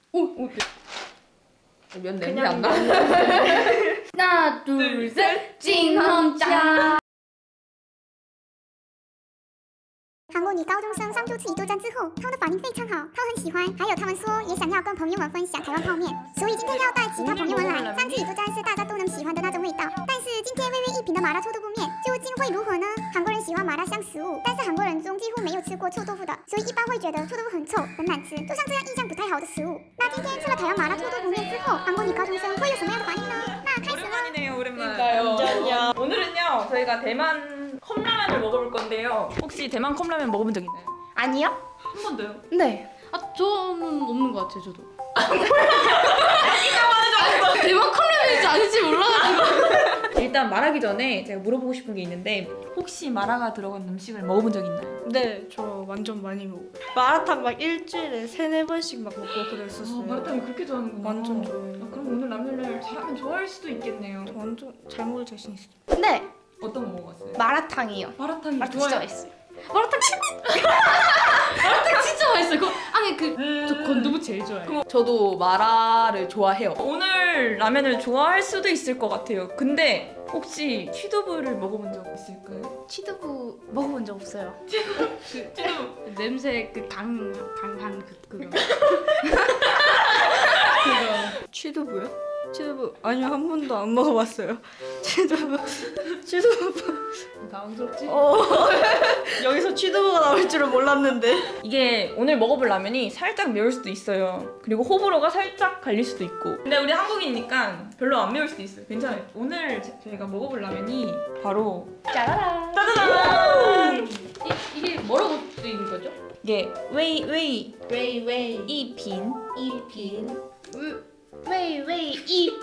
면 냄새 안 나? 하나, 둘, 셋, 찐홍짜。 韩国女高中生上就吃一豆浆之后，她们的反应非常好，她很喜欢。还有她们说也想要跟朋友们分享台湾泡面，所以今天要带其他朋友们来，这样子一豆浆是大家都能喜欢的那种味道。但是今天微微一品的麻辣臭豆腐面究竟会如何呢？韩国人喜欢麻辣香食物，但是韩国人中几乎没有吃过臭豆腐的，所以一般会觉得臭豆腐很臭、很难吃，就像这样印象不太好的食物。那今天吃了台湾麻辣臭豆腐面之后，韩国女高中生会有什么样的反应呢？那开始了。 오랜만이에요. 오늘은요 저희가 대만 컵라면을 먹어볼 건데요. 혹시 대만 컵라면 먹어본 적 있나요? 아니요? 한 번도요? 네. 아 저는 없는 것 같아요. 저도. 대만 컵라면인지 아닌지 몰라가지고. 일단 말하기 전에 제가 물어보고 싶은 게 있는데 혹시 마라가 들어간 음식을 먹어본 적 있나요? 네, 저 완전 많이 먹어요. 마라탕 막 일주일에 3-4번씩 막 먹고 그랬었어요. 마라탕을 그렇게 좋아하는구나. 완전 좋아해요. 그럼 오늘 라면을 잘하면 좋아할 수도 있겠네요. 저 완전 잘 먹을 자신 있어요. 네. 어떤 거 먹어봤어요? 마라탕이요. 마라탕이 마라탕 진짜 맛있어요. 마라탕 진짜 맛있어요. 아니 저 건두부 제일 좋아해요. 저도 마라를 좋아해요. 오늘 라면을 좋아할 수도 있을 것 같아요. 근데 혹시 취두부를 먹어본 적 있을까요? 치두부 먹어본 적 없어요. 취두부 냄새 강한 그거. 취두부요? 취두부 아니요, 한 번도 안 먹어봤어요. 취두부 당황스럽지? 여기서 취두부가 나올 줄은 몰랐는데. 이게 오늘 먹어볼 라면이 살짝 매울 수도 있어요. 그리고 호불호가 살짝 갈릴 수도 있고. 근데 우리 한국이니까 별로 안 매울 수도 있어요. 괜찮아요. 오늘 저희가 먹어볼 라면이 바로 짜라란. 짜자잔! 이게 뭐라고 쓰이는 거죠? 이게 웨이 웨이 이빈 웨이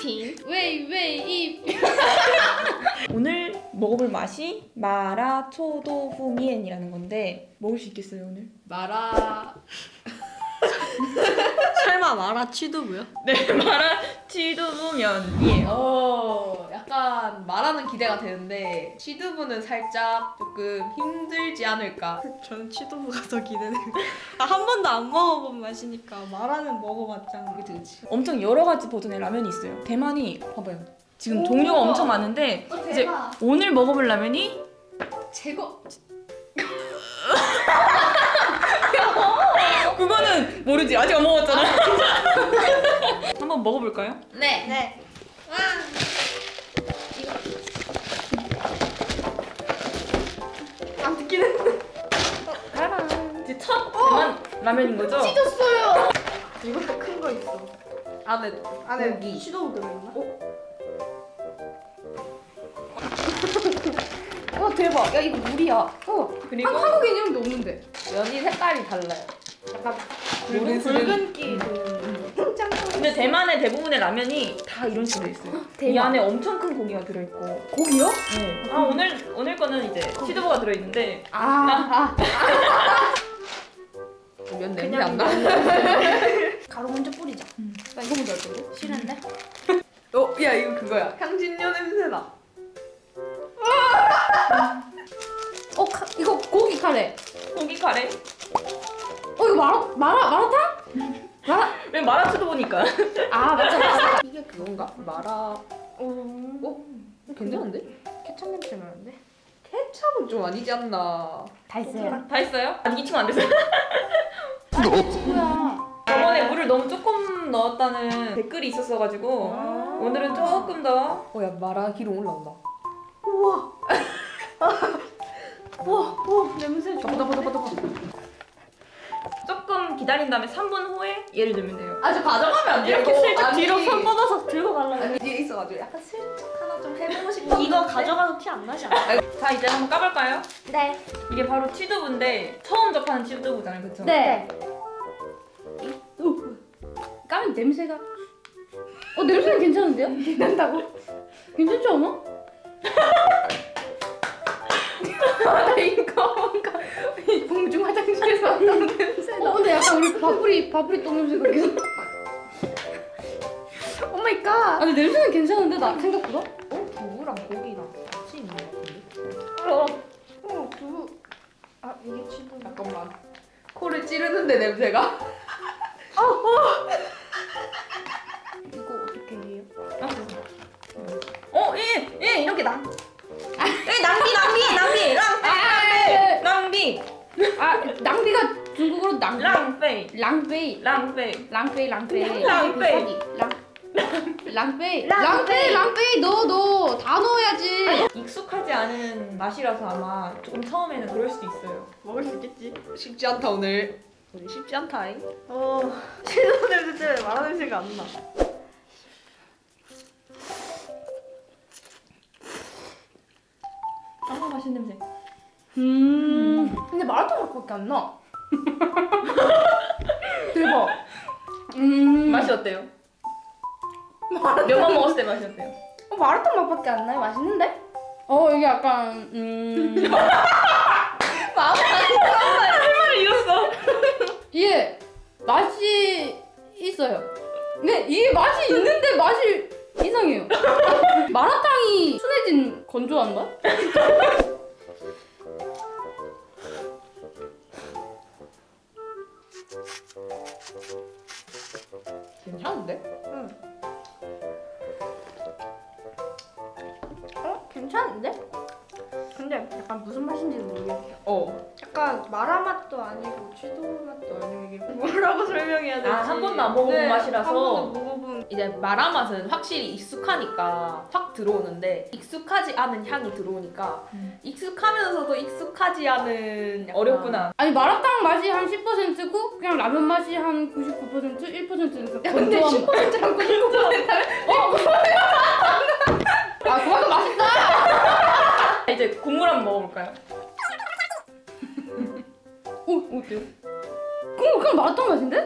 이핑. 오늘 먹어볼 맛이 마라 초도후미엔이라는 건데 먹을 수 있겠어요 오늘? 마라. 설마 마라 취두부요? 네 마라 치두부면이에요. 약간 마라는 기대가 되는데 취두부는 살짝 조금 힘들지 않을까. 저는 취두부가 더 기대돼요. 한 번도 안 먹어본 맛이니까 마라는 먹어봤잖아. 그치. 엄청 여러 가지 버전의 라면이 있어요. 대만이 봐봐요. 지금 종류가 엄청 많은데 이제 오늘 먹어볼 라면이 제거. 그거는 모르지. 아직 안 먹었잖아. 한번 먹어볼까요? 네. 안 듣긴 했는데. 이제 첫 대만 라면인 거죠? 찢었어요. 이거보다 큰 거 있어. 안에 고기. 취두부 들어있나? 와 대박. 야 이거 물이야. 그리고 한국에 이런 게 없는데. 면이 색깔이 달라요. 약간 붉은기. 근데 대만의 대부분의 라면이 다 이런 식으로 있어요. 이 안에 엄청 큰 고기가 들어있고. 고기요? 네. 아 오늘 거는 이제 치두부가 들어있는데 면 냄새 안 나? 가루 먼저 뿌리자. 나 이거 먼저 할 건데? 싫은데? 야 이거 그거야. 향신료 냄새 나. 이거 고기 카레. 고기 카레. 이거 마라탕? 왜 마라 치두부니까. 아 맞아. 이게 그건가? 마라. 괜찮은데? 케첩 냄새 나는데? 케찹은 좀 아니지 않나? 다 있어요. 다 했어요? 아직 익히면 안 됐어요. 뭐야? 저번에 물을 너무 조금 넣었다는 댓글이 있었어가지고 오늘은 조금 더. 야 마라 기름 올라온다. 냄새 좋아. 조금 기다린 다음에 3분 후에 얘를 넣으면 돼요. 아직 가져가면 안 돼. 이렇게 이거. 슬쩍 아니, 뒤로 손 뻗어서 들고 가려고. 아니 뒤에 있어가지고 약간 슬쩍 하나 좀 해보고 싶어. 이거 가져가도 티 안 나지 않아? 자 이제 한번 까볼까요? 네. 이게 바로 치두부인데 처음 접하는 치두부잖아요, 그쵸? 네. 까면 냄새가. 냄새는 괜찮은데요? 괜찮다고? 괜찮지 않아? 이거 뭔가 공중 화장실에서 왔다는 냄새나. 근데 약간 우리 바브리 똥 냄새가 계속. 오 마이 갓. 아니 냄새는 괜찮은데 나 생각보다? 두부랑 고기랑 같이 있는 것 같은데? 두부. 이게 취두부. 잠깐만. 코를 찌르는데 냄새가? 랑페이. 랑페이. 랑페이. 랑페이. 랑페이. 랑페이 너 다 넣어야지. 익숙하지 않은 맛이라서 아마 조금 처음에는 그럴 수도 있어요. 먹을 수 있겠지? 쉽지 않다 오늘. 오늘 쉽지 않다잉. 신호 냄새 때문에 마라 냄새가 안 나. 아 맛있는 냄새. 근데 마라탕 맛밖에 안 나. 대박. 맛이 어때요? 몇번 먹었을 때 맛이 어때요? 마라탕 맛밖에 안 나요. 맛있는데? 이게 약간 말을 잃었어. 이게 맛이 있어요. 근데 이게 맛이 있는데 맛이 이상해요. 마라탕이 순해진 건조한가? 괜찮은데? 괜찮은데? 근데 약간 무슨 맛인지 모르겠어요. 약간 마라 맛도 아니고 취도 맛도 아니고 이게 뭐라고 설명해야 되지? 한 번도 안 먹어본 맛이라서. 한 번도 먹어본. 이제 마라 맛은 확실히 익숙하니까 확 들어오는데 익숙하지 않은 향이 들어오니까 익숙하면서도 익숙하지 않은 약간 어렵구나. 아니 마라탕 맛이 한 10%고 그냥 라면 맛이 한 99%, 1%는 근데 건조한 맛. 10%랑 99%는 아 그만큼 맛있다. 이제 국물 한번 먹어볼까요? 어때요? 그냥 마라탕 맛인데?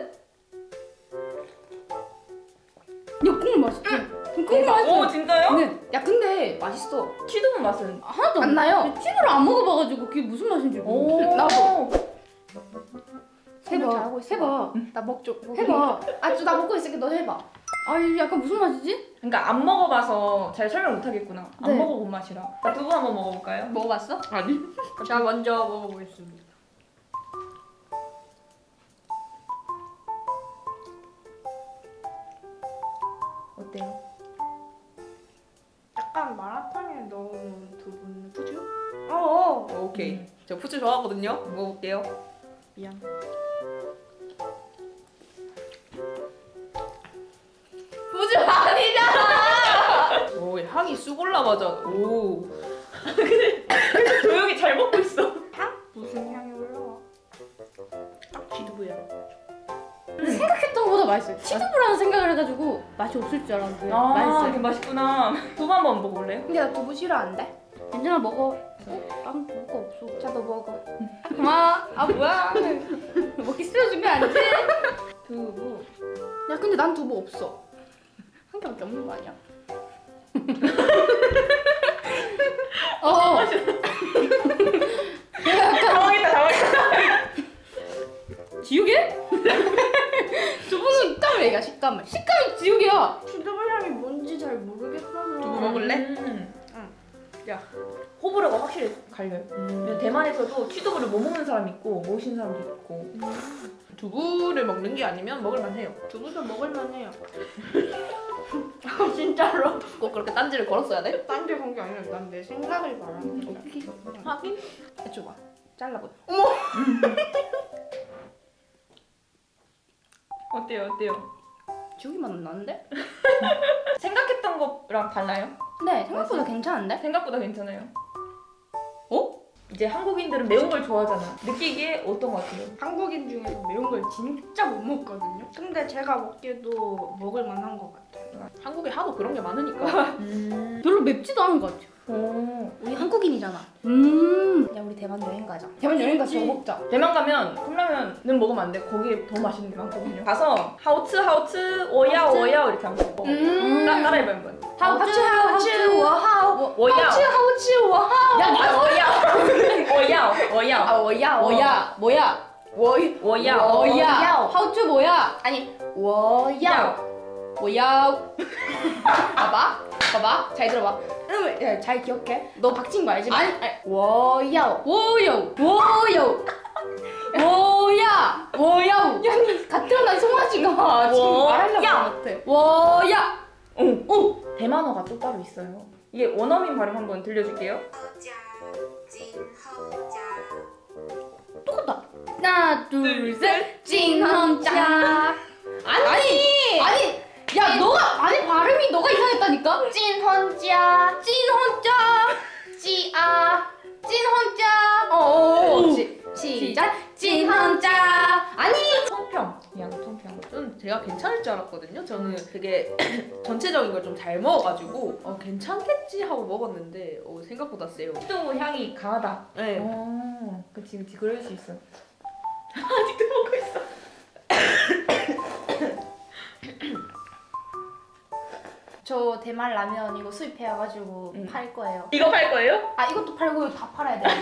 야 국물 맛있지? 국물 맛있어. 오 진짜요? 네. 야 근데 맛있어. 취두부 맛은? 하나도 안 나요. 찌를 안 먹어봐가지고 그게 무슨 맛인지 모르겠어. 나도. 해봐. 해봐. 나 먹죠. 해봐. 나 먹고 있을게. 너 해봐. 아 이게 약간 무슨 맛이지? 그러니까 안 먹어봐서 잘 설명 못하겠구나. 안 네. 먹어본 맛이라. 두부 한번 먹어볼까요? 먹어봤어? 아니. 제가 먼저 먹어보겠습니다. 어때요? 약간 마라탕에 넣은 두부는 푸주? 오케이. 음. 저 푸주 좋아하거든요. 먹어볼게요. 미안. 푸주 아니잖아. 오 향이 쑥 올라가자. 오. 조용히 잘 먹고 있어. 무슨 향이 올라와? 기두부야. 생각했던 것보다 맛있어요. 치즈부라는 생각을 해가지고 맛이 없을 줄 알았는데 이게 맛있어요. 맛있구나. 두부 한번 먹어볼래요? 근데 나 두부 싫어하는데? 괜찮아 먹어. 난 먹을 거 없어. 자, 너 먹어. 고마워. 아 뭐야? 먹기 싫어주면 안 돼. 두부. 야 근데 난 두부 없어. 한 개밖에 없는 거 아니야? 당황했다. 지우개? 식감을 얘기해. 식감을. 식감이 지우개야. 두부 향이 뭔지 잘 모르겠어서. 두부 먹을래? 응. 야, 호불호가 확실히 갈려요. 대만에서도 취두부를 못 먹는 사람이 있고 먹으시는 사람도 있고. 두부를 먹는 게 아니면 먹을만 해요. 두부도 먹을만해요. 진짜로. 꼭 그렇게 딴지를 걸었어야 돼? 딴데 건 게 아니라 난 내 생각을 말하는 거야. 하긴. 해줘봐. 잘라보. 어때요? 지우개 맛은 나는데? 생각했던 거랑 달라요? 네 생각보다 괜찮은데? 생각보다 괜찮아요. 어? 이제 한국인들은 매운 걸 좋아하잖아. 느끼기에 어떤 것 같아요? 한국인 중에서 매운 걸 진짜 못 먹거든요. 근데 제가 먹기에도 먹을 만한 것 같아요. 한국에 하도 그런 게 많으니까. 별로 맵지도 않은 것 같아요. 오. 우리 한국인이잖아. 야 우리 대만 여행 가자. 대만 여행 가서 저거 먹자. 대만 가면 컵라면은 먹으면 안 돼. 거기에 더 맛있는 게 많거든요. 가서 하오츠 오야오 이렇게 하면 먹어. 따라해봐 한번. 하우츠 워하우 오야오. 하우치 와하. 야 맞아. 오야오. 뭐야 오야오. 뭐야 하우츠 뭐야 아니 워야. 뭐야 봐봐. 잘 들어봐. 야, 잘 기억해. 너 박친 거 알지? 아니 워야. 뭐야 야, 니 같은 날 송아지가 지금 말하려고 야. 하는 것 같아. 뭐야 대만어가 또 따로 있어요. 이게 원어민 발음 한번 들려줄게요. 똑같다. 하나 둘셋 찐헌짜. 아니 야 너가 아니 발음이 너가 이상했다니까. 찐헌짜 찐헌짜 찐헌짜. 시작. 찐헌짜. 아니 청평. 양청평. 저는 제가 괜찮을 줄 알았거든요. 저는 되게 전체적인 걸 좀 잘 먹어가지고 괜찮겠지 하고 먹었는데 생각보다 세요. 또 향이 강하다. 네. 그치 그럴 수 있어. 아직도 먹고 있어. 저 대만 라면 이거 수입해와가지고 팔 거예요. 이거 팔 거예요? 아 이것도 팔고 이거 다 팔아야 돼.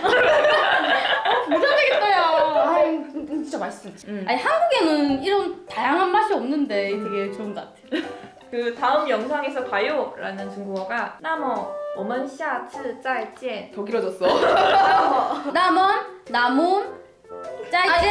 부자되겠다 야. 아이 진짜 맛있어. 아니 한국에는 이런 다양한 맛이 없는데 되게 좋은 것 같아. 그 다음 영상에서 봐요라는 중국어가 那么我们下次再见. 더 길어졌어. 남원 짜이젠.